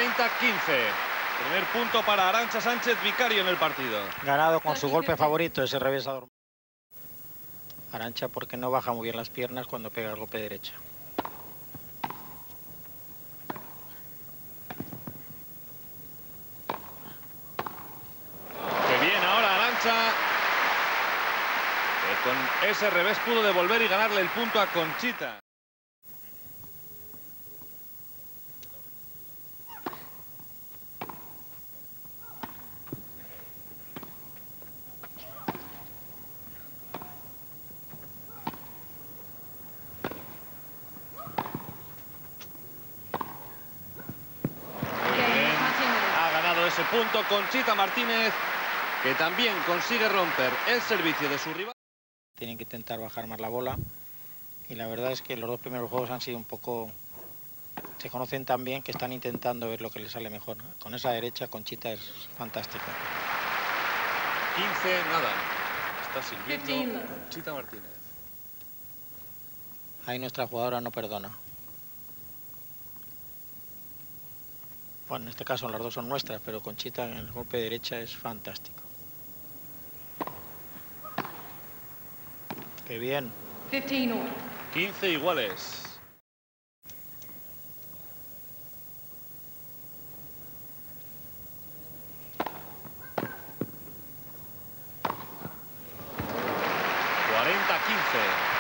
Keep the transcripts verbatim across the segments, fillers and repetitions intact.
treinta quince. Primer punto para Arantxa Sánchez Vicario en el partido. Ganado con su golpe favorito, ese revesador. Arantxa porque no baja muy bien las piernas cuando pega el golpe derecha. Qué bien ahora Arantxa, que con ese revés pudo devolver y ganarle el punto a Conchita. Ese punto Conchita Martínez, que también consigue romper el servicio de su rival. Tienen que intentar bajar más la bola y la verdad es que los dos primeros juegos han sido un poco... Se conocen tan bien que están intentando ver lo que les sale mejor. Con esa derecha Conchita es fantástica. quince, nada. Está sirviendo Conchita Martínez. Ahí nuestra jugadora no perdona. Bueno, en este caso las dos son nuestras, pero Conchita en el golpe de derecha es fantástico. ¡Qué bien! quince iguales. cuarenta quince.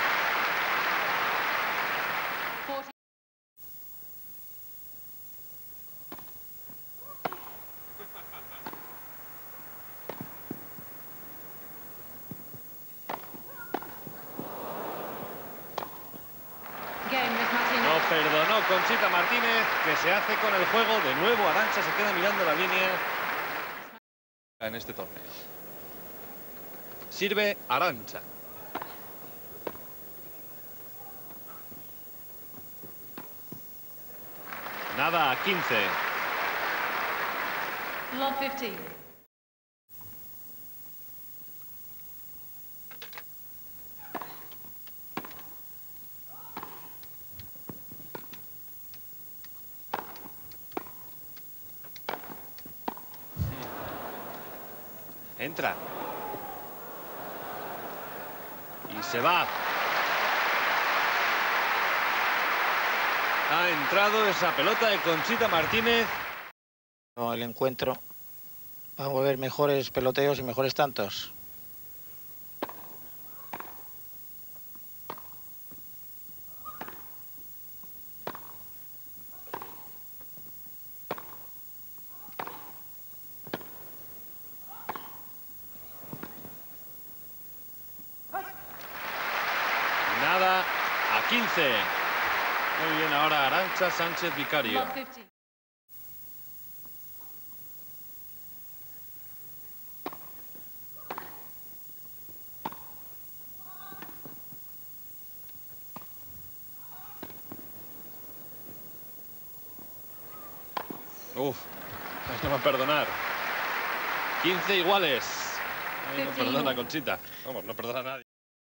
No perdonó Conchita Martínez, que se hace con el juego. De nuevo Arantxa se queda mirando la línea en este torneo. Sirve Arantxa. Nada, a quince. Entra. Y se va. Ha entrado esa pelota de Conchita Martínez. El encuentro. Vamos a ver mejores peloteos y mejores tantos. Nada, a quince. Muy bien ahora Arantxa Sánchez Vicario. Uf, no va a perdonar. quince iguales. Ay, no perdona Conchita. Vamos, no perdona a nadie.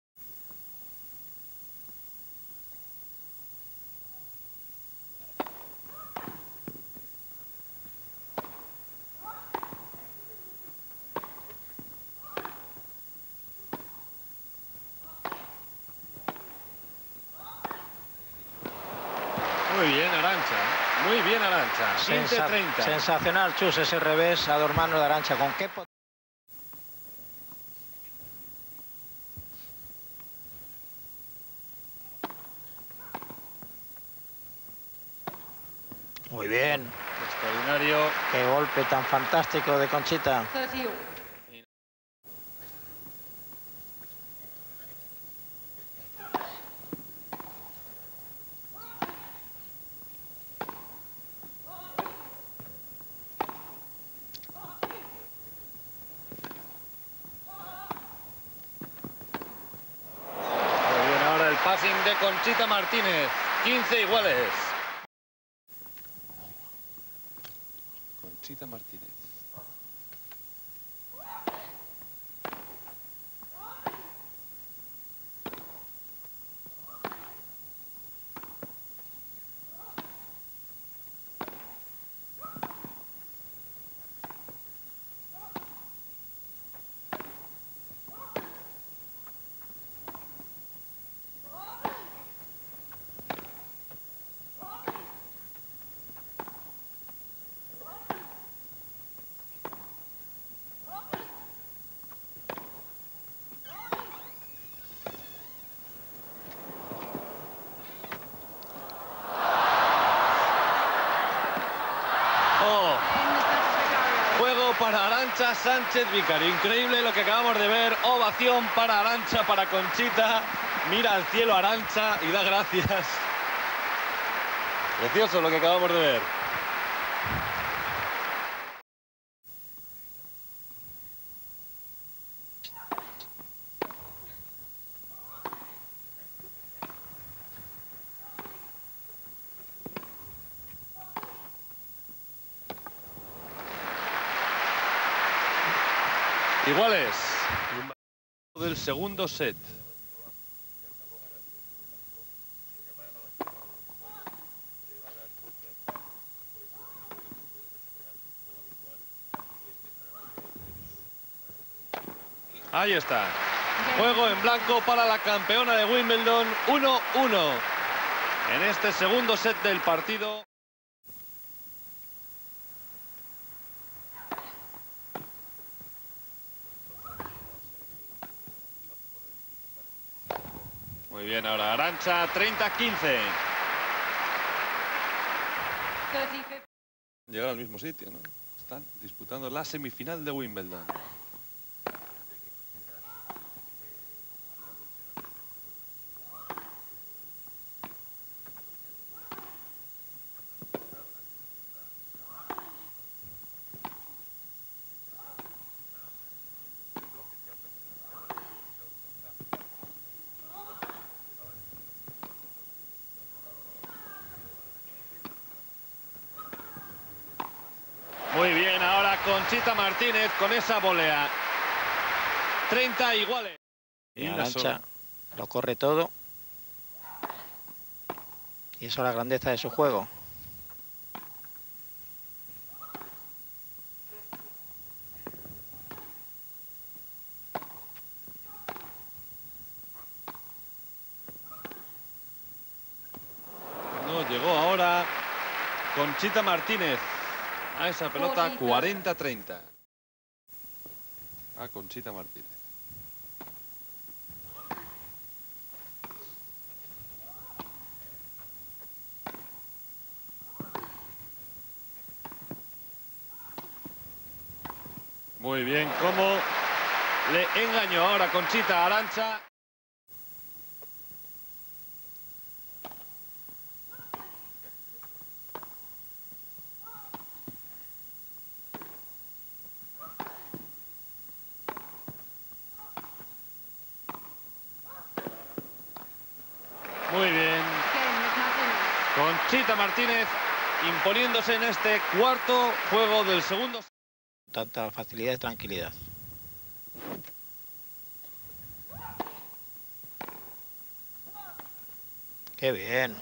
Muy bien Arantxa, muy bien Arantxa. quince treinta. Sensacional, Chus, ese revés a dos manos de Arantxa. ¿Con qué? Muy bien. Extraordinario. Qué golpe tan fantástico de Conchita. Passing de Conchita Martínez. quince iguales. Conchita Martínez. para Arantxa Sánchez Vicario. Increíble lo que acabamos de ver. Ovación para Arantxa, para Conchita. Mira al cielo Arantxa y da gracias. Precioso lo que acabamos de ver. Iguales. Del segundo set. Ahí está. Juego en blanco para la campeona de Wimbledon. uno uno. En este segundo set del partido. Muy bien, ahora Arantxa, treinta quince. Llegar al mismo sitio, ¿no? Están disputando la semifinal de Wimbledon. Muy bien, ahora Conchita Martínez con esa volea. treinta iguales. Y Arantxa lo corre todo. Y eso es la grandeza de su juego. No, llegó ahora Conchita Martínez a esa pelota. Cuarenta treinta. A Conchita Martínez. Muy bien, cómo le engañó ahora Conchita a Arantxa. Muy bien. Conchita Martínez imponiéndose en este cuarto juego del segundo. Tanta facilidad y tranquilidad. ¡Qué bien!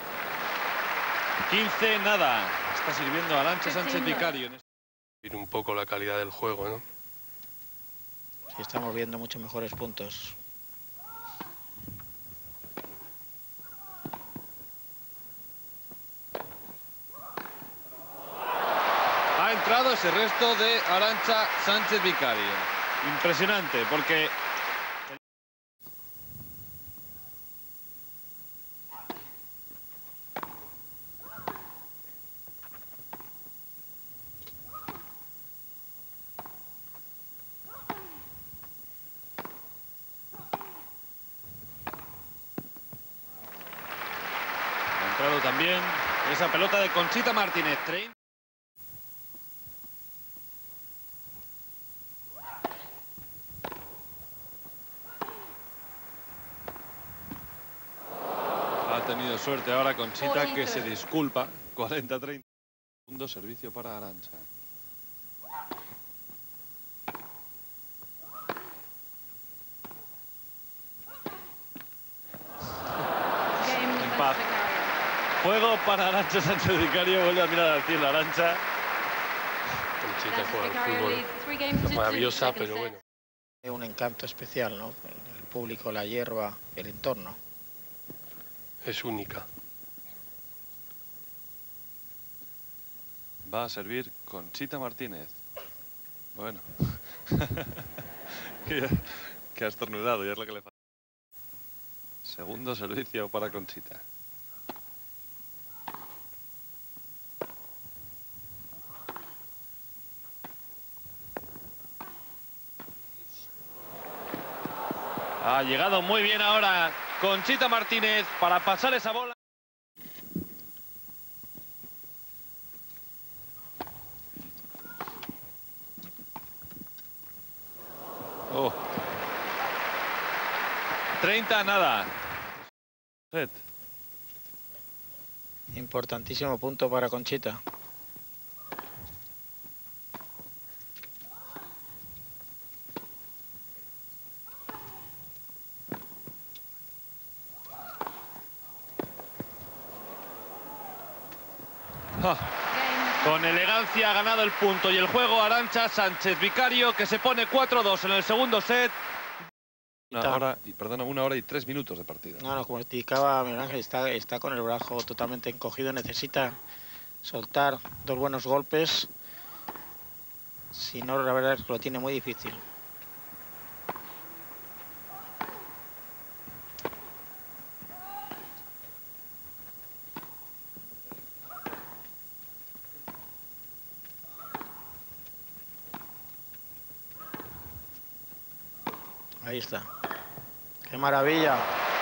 quince nada. Está sirviendo Arantxa Sánchez Vicario. Ir un poco la calidad del juego, ¿no? Sí, estamos viendo muchos mejores puntos. Ha entrado ese resto de Arantxa Sánchez Vicario. Impresionante, porque... Ha entrado también esa pelota de Conchita Martínez. Ha tenido suerte ahora Conchita, que se disculpa. cuarenta treinta. Segundo servicio para Arantxa. En paz. Juego para Arantxa Sánchez Vicario. Vuelve a mirar al cielo Arantxa. Conchita juega al fútbol. Es maravillosa, pero bueno. Es un encanto especial, ¿no? El público, la hierba, el entorno. Es única. Va a servir Conchita Martínez. Bueno. que, que ha estornudado, ya es lo que le falta. Segundo servicio para Conchita. Ha llegado muy bien ahora Conchita Martínez para pasar esa bola. Oh. treinta a nada. Set. Importantísimo punto para Conchita. Ah. Con elegancia ha ganado el punto y el juego Arantxa Sánchez Vicario, que se pone cuatro dos en el segundo set. Una hora, y, perdona, una hora y tres minutos de partido. No, no, como indicaba Miguel Ángel, está, está con el brazo totalmente encogido, necesita soltar dos buenos golpes, si no, la verdad es que lo tiene muy difícil. Ahí está. ¡Qué maravilla!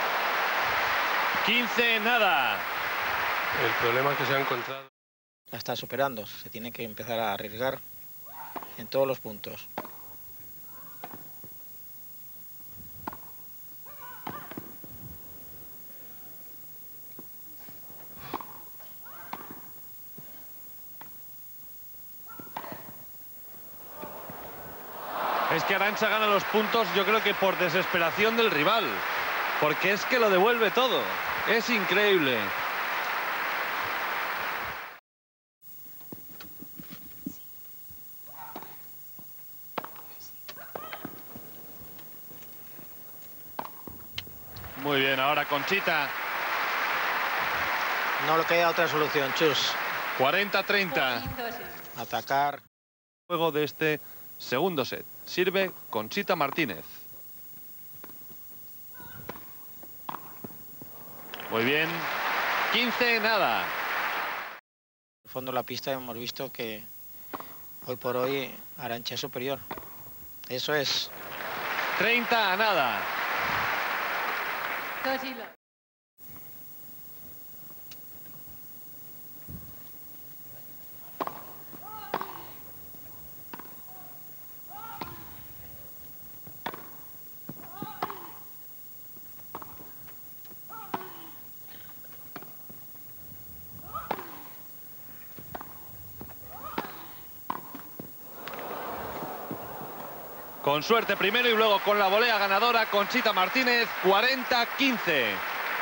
quince nada. El problema que se ha encontrado... La está superando. Se tiene que empezar a arriesgar en todos los puntos. Es que Arantxa gana los puntos, yo creo que por desesperación del rival. Porque es que lo devuelve todo. Es increíble. Muy bien, ahora Conchita. No le queda otra solución, Chus. cuarenta treinta. Atacar. Juego de este segundo set. Sirve Conchita Martínez. Muy bien. quince nada. En el fondo de la pista hemos visto que hoy por hoy Arantxa es superior. Eso es. treinta a nada. Con suerte primero y luego con la volea ganadora Conchita Martínez, cuarenta quince.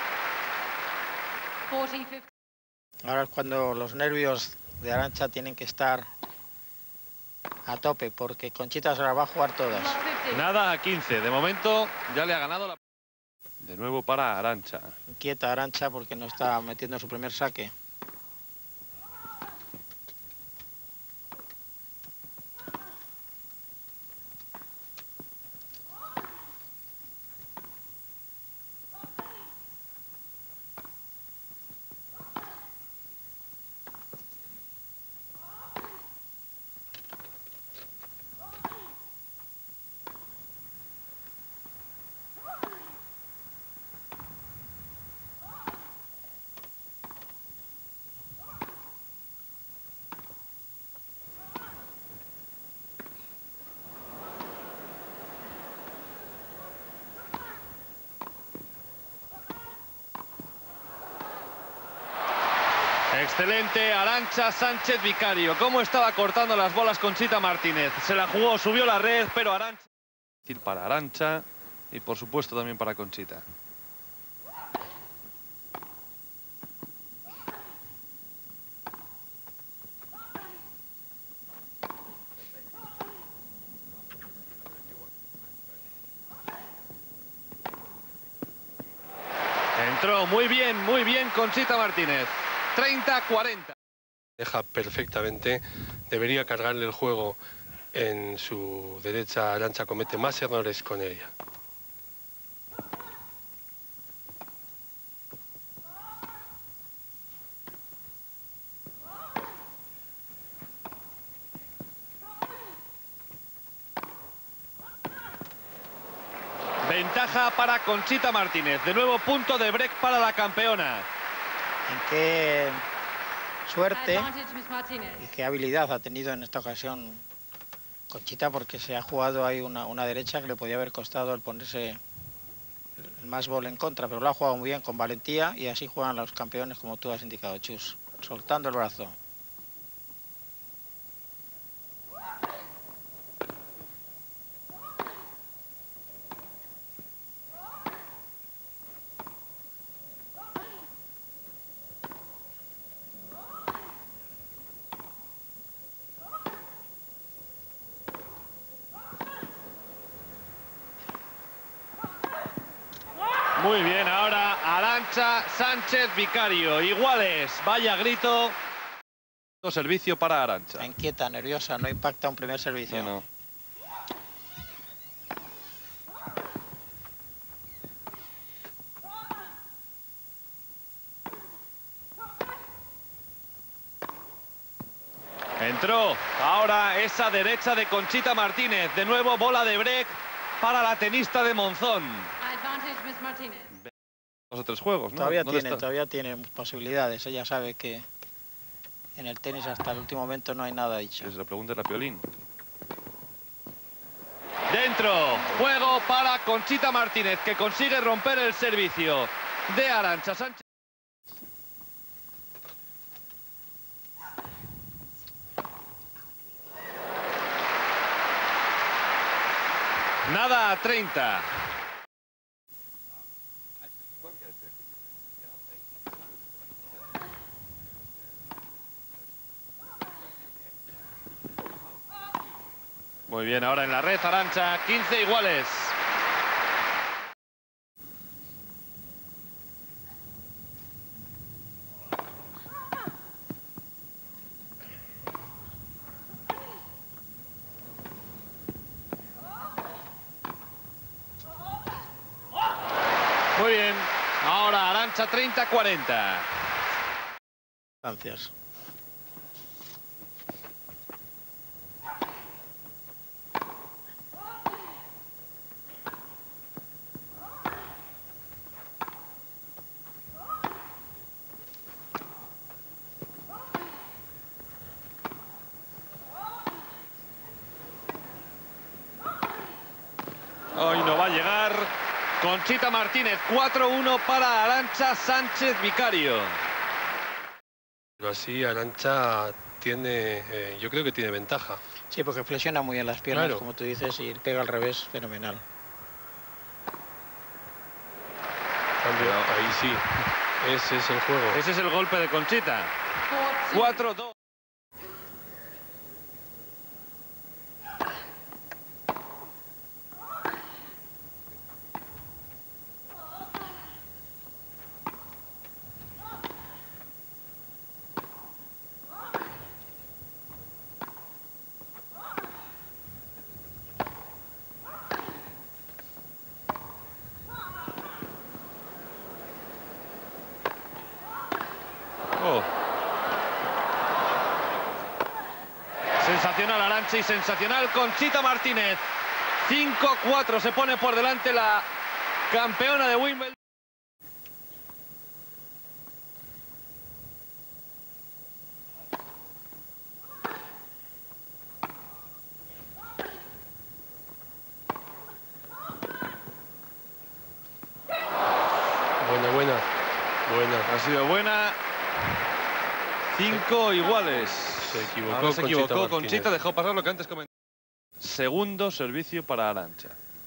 Ahora es cuando los nervios de Arantxa tienen que estar a tope, porque Conchita se las va a jugar todas. Nada a quince. De momento ya le ha ganado la... De nuevo para Arantxa. Inquieta Arantxa porque no está metiendo su primer saque. Excelente Arantxa Sánchez Vicario. Cómo estaba cortando las bolas Conchita Martínez. Se la jugó, subió la red, pero Arantxa... Para Arantxa y por supuesto también para Conchita. Entró muy bien, muy bien Conchita Martínez. treinta cuarenta. Deja perfectamente, debería cargarle el juego en su derecha. Arantxa comete más errores con ella. Ventaja para Conchita Martínez. De nuevo punto de break para la campeona. En qué suerte y qué habilidad ha tenido en esta ocasión Conchita, porque se ha jugado ahí una, una derecha que le podía haber costado el ponerse el más bol en contra, pero lo ha jugado muy bien, con valentía, y así juegan los campeones como tú has indicado, Chus, soltando el brazo. Muy bien, ahora Arantxa Sánchez Vicario. Iguales, vaya grito. Servicio para Arantxa. Está inquieta, nerviosa, no impacta un primer servicio. No, no. Entró ahora esa derecha de Conchita Martínez. De nuevo bola de break para la tenista de Monzón. Dos o tres juegos, ¿no? Todavía ¿Dónde tiene, está? todavía tiene posibilidades. Ella sabe que en el tenis hasta el último momento no hay nada dicho. Que se lo pregunte la Piolín. Dentro, juego para Conchita Martínez, que consigue romper el servicio de Arantxa Sánchez. Nada a treinta. Muy bien, ahora en la red Arantxa, quince iguales. Muy bien, ahora Arantxa treinta cuarenta. Gracias. Hoy no va a llegar. Conchita Martínez, cuatro uno para Arantxa Sánchez Vicario. Pero así Arantxa tiene, eh, yo creo que tiene ventaja. Sí, porque flexiona muy bien las piernas, Claro. como tú dices, y pega al revés, fenomenal. Cambio, ahí sí, ese es el juego. Ese es el golpe de Conchita. cuatro dos. Oh. Sensacional Arantxa y sensacional Conchita Martínez. cinco cuatro se pone por delante la campeona de Wimbledon. Buena, buena, buena. Ha sido buena. Cinco iguales. Se equivocó Ahora se Conchita equivocó Martínez. Conchita, dejó pasar lo que antes comentaba. Segundo servicio para Arantxa.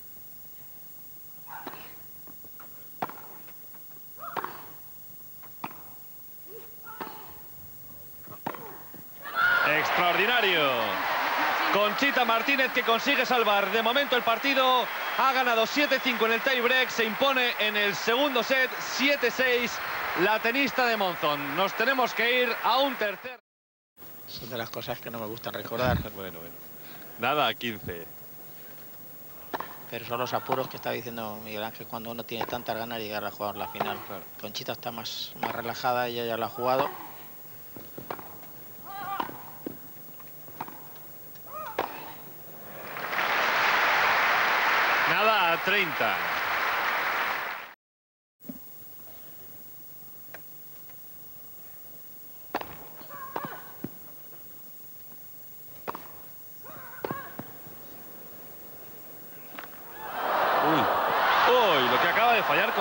Extraordinario. Conchita Martínez, que consigue salvar de momento el partido. Ha ganado siete cinco en el tie break. Se impone en el segundo set siete seis la tenista de Monzón. Nos tenemos que ir a un tercer. Son de las cosas que no me gustan recordar. Bueno, bueno. Nada, a quince. Pero son los apuros que está diciendo Miguel Ángel cuando uno tiene tantas ganas de llegar a jugar la final. Claro. Conchita está más, más relajada, ella ya lo ha jugado. Nada a treinta.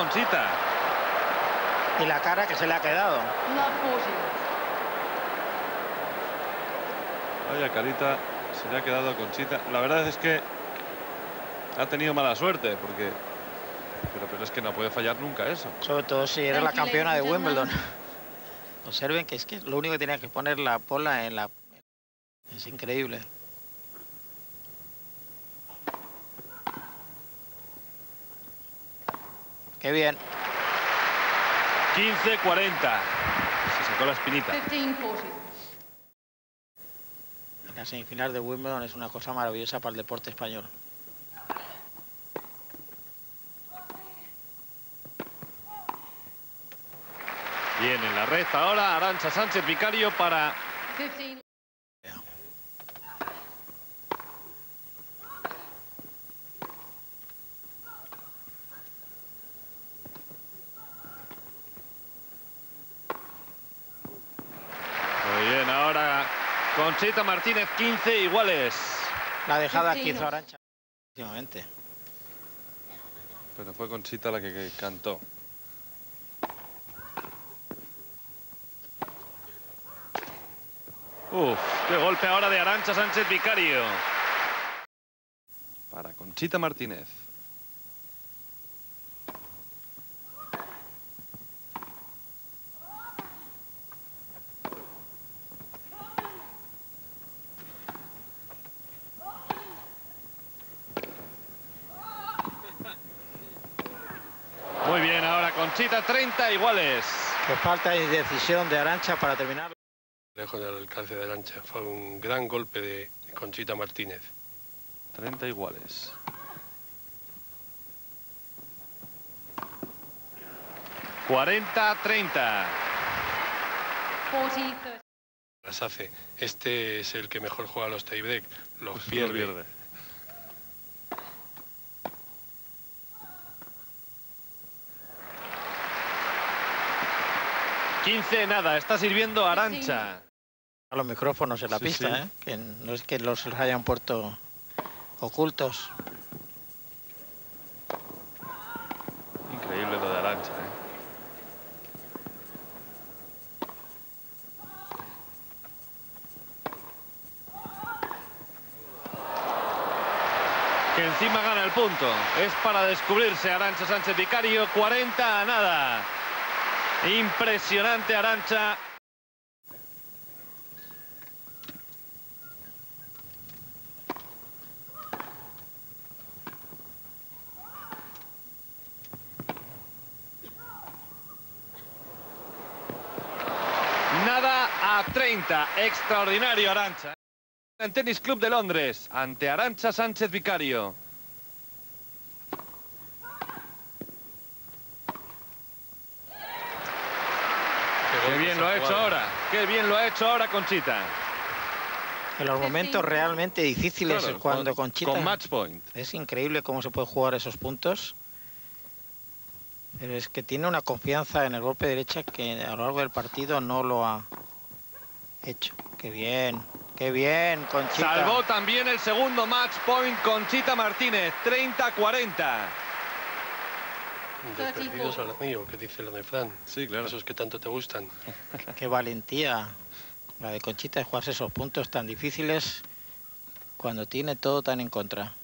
Conchita. Y la cara que se le ha quedado. Vaya carita se le ha quedado a Conchita. La verdad es que ha tenido mala suerte porque... Pero, pero es que no puede fallar nunca eso. Sobre todo si era la campeona de Wimbledon. Observen que es que lo único que tenía que poner la bola en la... Es increíble. Qué bien. quince cuarenta. Se sacó la espinita. En la semifinal de Wimbledon es una cosa maravillosa para el deporte español. Bien, en la red ahora Arantxa Sánchez Vicario para... Muy bien, ahora Conchita Martínez, quince iguales. La dejada que hizo Arantxa últimamente. Pero fue Conchita la que, que cantó. Uf, qué golpe ahora de Arantxa Sánchez Vicario. Para Conchita Martínez. Muy bien, ahora Conchita, treinta iguales. Qué falta de decisión de Arantxa para terminar. Lejos del alcance de Arantxa. Fue un gran golpe de Conchita Martínez. treinta iguales. cuarenta treinta. Las hace. Este es el que mejor juega los tiebreak. Los Pues pierde. pierde. quince nada, está sirviendo Arantxa. A los micrófonos en la Sí, pista, sí. ¿eh? Que no es que los hayan puesto ocultos. Increíble lo de Arantxa, ¿eh? Que encima gana el punto. Es para descubrirse Arantxa Sánchez Vicario. cuarenta a nada. Impresionante Arantxa. Nada a treinta. Extraordinario Arantxa. En Tennis Club de Londres, ante Arantxa Sánchez Vicario. Qué bien lo ha hecho ahora. Qué bien lo ha hecho ahora Conchita. En los momentos realmente difíciles Claro, es cuando con, Conchita... con match point. Es increíble cómo se puede jugar esos puntos. Pero es que tiene una confianza en el golpe de derecha que a lo largo del partido no lo ha hecho. Qué bien, qué bien, Conchita. Salvó también el segundo match point Conchita Martínez. treinta cuarenta. De perdidos al río, que dice la de Fran. Sí, claro. Esos que tanto te gustan. Qué valentía la de Conchita de jugarse esos puntos tan difíciles cuando tiene todo tan en contra.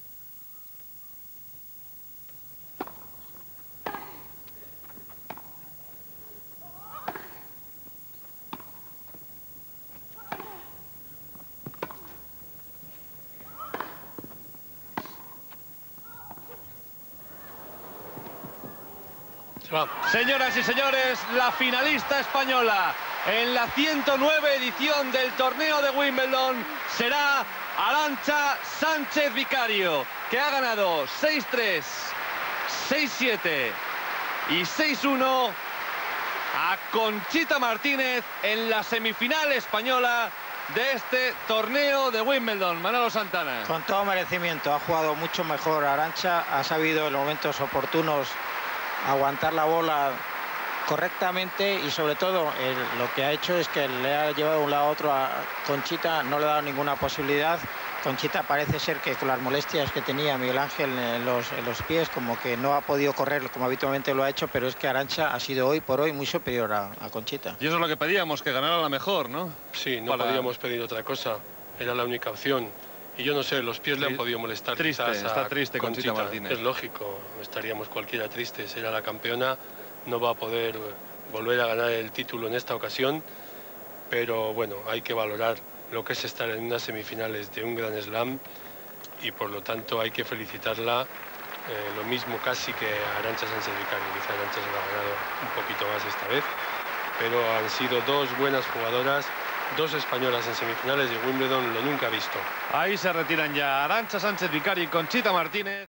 Se va. Señoras y señores, la finalista española en la ciento nueve edición del torneo de Wimbledon será Arantxa Sánchez Vicario, que ha ganado seis tres, seis siete y seis uno a Conchita Martínez en la semifinal española de este torneo de Wimbledon. Manolo Santana. Con todo merecimiento, ha jugado mucho mejor Arantxa, ha sabido en los momentos oportunos aguantar la bola correctamente y sobre todo el, lo que ha hecho es que le ha llevado de un lado a otro a Conchita, no le ha dado ninguna posibilidad Conchita parece ser que con las molestias que tenía Miguel Ángel en los, en los pies, como que no ha podido correr como habitualmente lo ha hecho, pero es que Arantxa ha sido hoy por hoy muy superior a, a Conchita. Y eso es lo que pedíamos, que ganara la mejor, ¿no? Sí, no Para... podíamos pedir otra cosa, era la única opción. Y yo no sé, los pies le han podido molestar. Triste, quizás a está triste Conchita, Conchita Martínez. Es lógico, estaríamos cualquiera tristes. Era la campeona, no va a poder volver a ganar el título en esta ocasión, pero bueno, hay que valorar lo que es estar en unas semifinales de un Grand Slam y por lo tanto hay que felicitarla, eh, lo mismo casi que a Arantxa Sánchez Vicario. Quizá Arantxa se lo ha ganado un poquito más esta vez, pero han sido dos buenas jugadoras, dos españolas en semifinales de Wimbledon, lo nunca visto. Ahí se retiran ya Arantxa Sánchez Vicario y Conchita Martínez.